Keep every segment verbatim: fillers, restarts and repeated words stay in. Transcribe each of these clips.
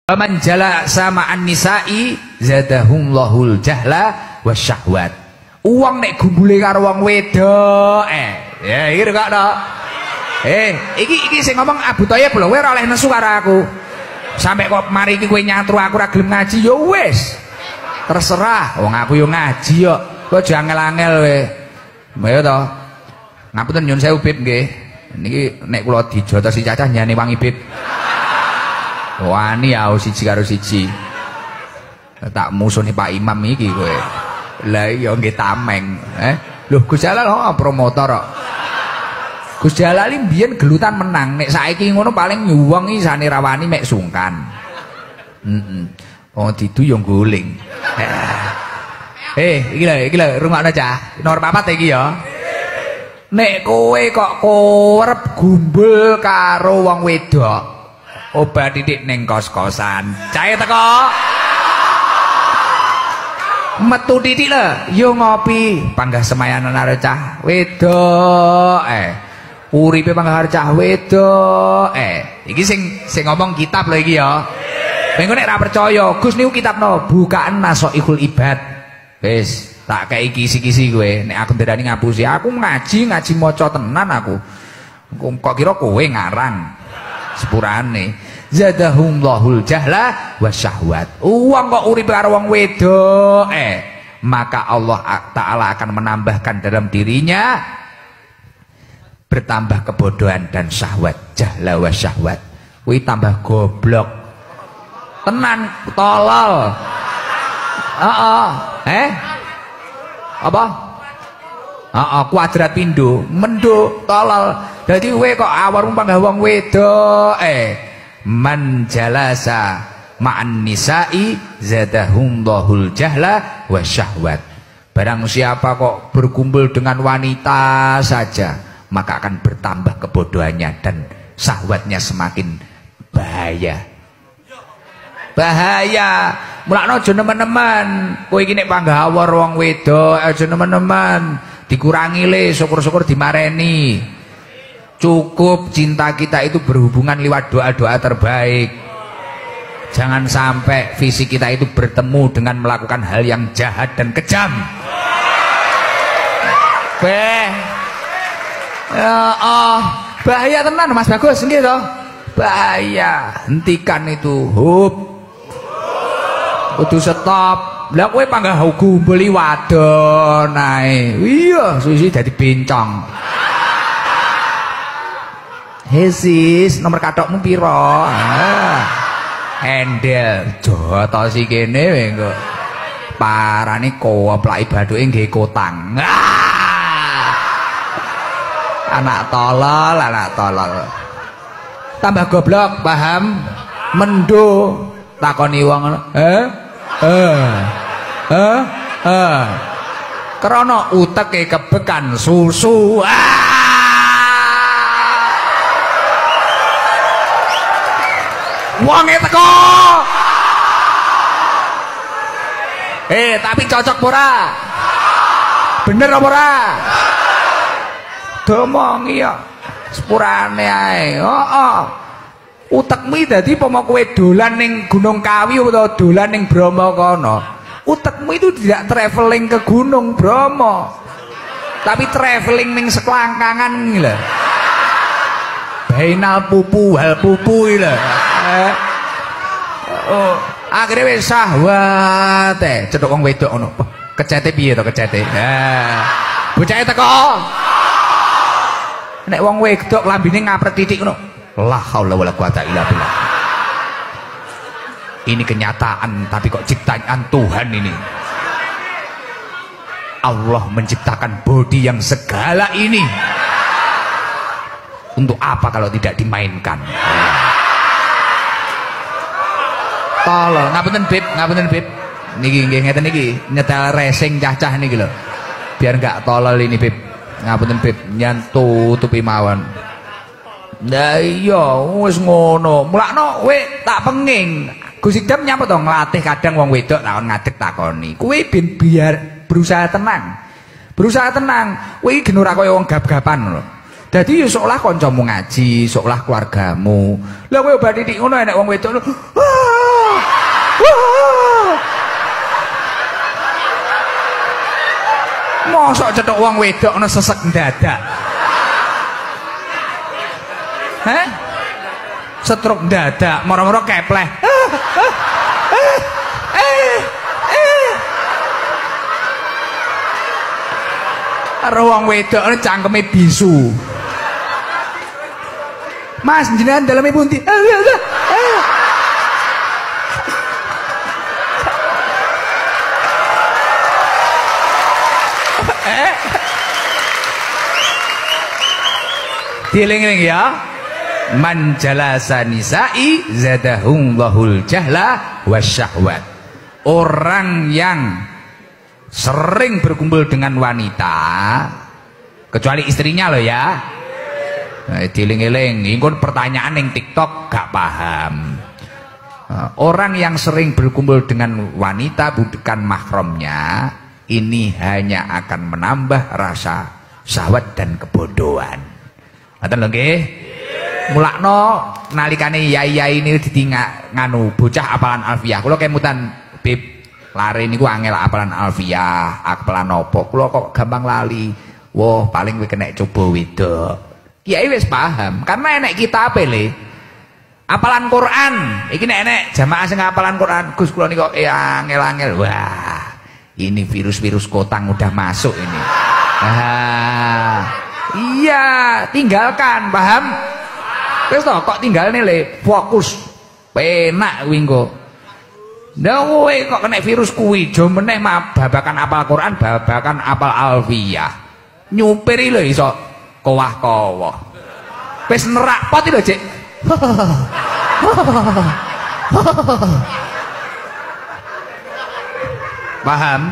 Man jala sama an-nisa'i zadahumllahul jahla wasyahwat. Uang nek gumbule karo wong wedok eh ya iki kok to. Eh iki iki sing ngomong Abu Thayyib lho, kowe ora oleh nesu karo aku. Sampai kok mari iki kowe nyantru aku ora gelem ngaji ya wis. Terserah, wong aku yo ngaji yo. Kowe aja angel-angel kowe. Ayo to. Ngapunten nyun sewu Bib nggih. Niki nek kula dijotosi cacah nyane wangi Bib. Wani ya siji karo siji. Tak musuh nih Pak Imam iki kowe. Lah iya nggih tameng. Eh, lho Gus Jalal kok promotor kok. Gus Jalal iki mbiyen gelutan menang. Nek saiki ngono paling nyuwung iki sane rawani mek sungkan. Heeh. Wong didu yo guling. Eh, iki lho, iki lho rungokno cah. Nomor papat iki ya. Nek kowe kok korep gumbul karo wong wedok. Obat titik ning kos-kosan. Cahe teko. Metu titik lho, yo ngopi, panggah semayanan karo cah wedok eh. Uripe panggah karo cah wedok eh. Iki sing sing ngomong kitab lho iki ya. Mengko nek ora percaya, Gus niku kitabno Bukaan Nasoihul Ibad. Wis, tak kei kisi-kisi kowe. Nek aku ndarani ngapusi, aku ngaji, ngaji maca tenan aku. Kok kira kowe ngarang. Sepurane zadahumllahul jahla wasyahwat. Uang kok urip karo wong wedok eh maka Allah Ta'ala akan menambahkan dalam dirinya bertambah kebodohan dan syahwat. Jahla wasyahwat. Kuwi tambah goblok tenan, tolol. Heeh. Eh apa? Heeh, kuadrat pindho mendho tolol. Dadi kowe kok awarmu panggah wong wedok eh man jalasa ma'an nisa'i zadahumllahul jahla wasyahwat. Barang siapa kok berkumpul dengan wanita saja maka akan bertambah kebodohannya dan syahwatnya semakin bahaya. Bahaya. Mulakno aja nemen-nemen. Kowe iki nek panggah awor wong wedok aja nemen-nemen. Dikurangi le, syukur-syukur dimareni. Cukup cinta kita itu berhubungan lewat doa-doa terbaik. Jangan sampai visi kita itu bertemu dengan melakukan hal yang jahat dan kejam. Beh, ya, oh, bahaya tenan Mas Bagus nggih to. Bahaya. Hentikan itu. Hup. Kudu stop. Lah kowe panggah gumbuli wadon ae. Iya, suwi dadi bencong. Hesis, nomor katokmu piro? Ah. Endel, jotosi kene engko. Parane koplaki bathuke nggih kotang. Ah. Anak tolol, anak tolol. Tambah goblok, paham? Mendo takoni wong, "Eh? Eh. Eh? Eh." Krana uteke kebekan susu. Ah. Wonge teko. Eh, tapi cocok ora? Bener apa ora? Domongi ya. Sepurane ae. Heeh. Utekmu dadi pomo kowe dolan ning Gunung Kawi utawa dolan ning Bromo kono. Utekmu itu tidak traveling ke Gunung Bromo. Tapi traveling ning sekelangkangan iki lho. Bainal pupu hal pupu iki lho. Eh. Oh, akhirnya wis syahwat eh cedhok wong wedok ngono. Kecete piye to kecete? Ha. Bocahe teko. Nek wong wedok lambine ngapret titik ngono. La haula wala quwata illa billah. Ini kenyataan tapi kok ciptaan Tuhan ini. Allah menciptakan body yang segala ini. Untuk apa kalau tidak dimainkan? Tolol, ngapunten Bib, ngapunten Bib. Niki nggih ngeten niki, nyetel racing cah-cah niki lho. Biar enggak tolol ini Bib. Ngapunten Bib, nyantu tutupi mawon. Lah iya, wis ngono. Mulakno kowe tak penging. Gus Idam nyapa to nglatih kadang wong wedok takon ngadeg takoni. Kowe ben biar berusaha tenang. Berusaha tenang. Kowe iki gen ora kaya wong gap-gapan lho. Dadi yo seolah kancamu ngaji, seolah keluargamu. Lah kowe obat titik ngono enek wong wedok. Ah! mosok cethuk wong wedok ana sesek dadak. Heh? Setruk dadak, moro-moro kepleh. Karo wong wedok cangkeme bisu. Mas jenengan daleme pundi? Dieling-eling ya. Man jalasa nisa'i zadahumllahul jahla wasyahwat. Orang yang sering berkumpul dengan wanita, kecuali istrinya loh ya. Nah, dieling-eling, ini pertanyaan yang TikTok gak paham. Orang yang sering berkumpul dengan wanita bukan mahramnya, ini hanya akan menambah rasa syahwat dan kebodohan. Ngoten lho nggih. Mulakno nalikane yai-yai ini ditingak nganu bocah apalan alfiah. Kula kemutan Bib lari niku angel apalan alfiah, apalan nopo. Kula kok gampang lali. Wah, paling kowe kena coba wedok. Kiai wis paham, karena enek kitabe le. Apalan Quran, iki nek enek jamaah sing apalan Quran, Gus kula niku eh, angel-angel. Wah, ini virus-virus kotang udah masuk ini. Ah, iya, tinggalkan, paham? Wis to kok tinggalne le, fokus. Penak kuwi engko. Ndak kowe kok kena virus kuwi, jo meneh babakan apal Quran, babakan apal alfiyah. Nyupiri lho iso kowah-kowah. Wis nerak pot lho, Cik. Paham?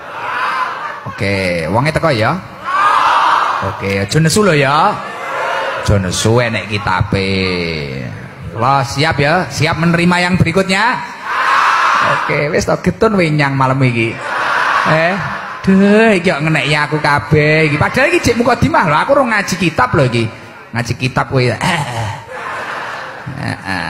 Oke, wonge teko ya. Oke, aja nesu lho ya. Aja nesu enek kitabe. Lo siap ya? Siap menerima yang berikutnya? Oke, wis to getun wenyang malam iki. Eh, deh iki kok ngeneki aku kabeh iki. Padahal iki jek mukadimah lho, aku ora ngaji kitab lho iki. Ngaji kitab kowe. Heeh.